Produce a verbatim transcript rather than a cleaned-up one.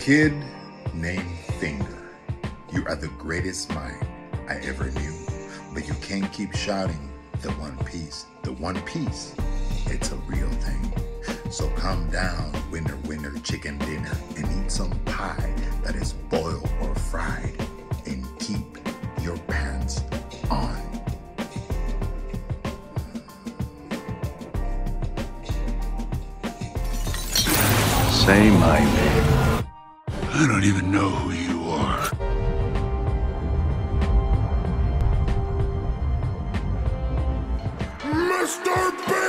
Kid named Finger, you are the greatest mind I ever knew, but you can't keep shouting the One Piece. The One Piece, it's a real thing. So calm down, winner, winner, chicken dinner, and eat some pie that is boiled or fried, and keep your pants on. Say my name. I don't even know who you are. Mister B!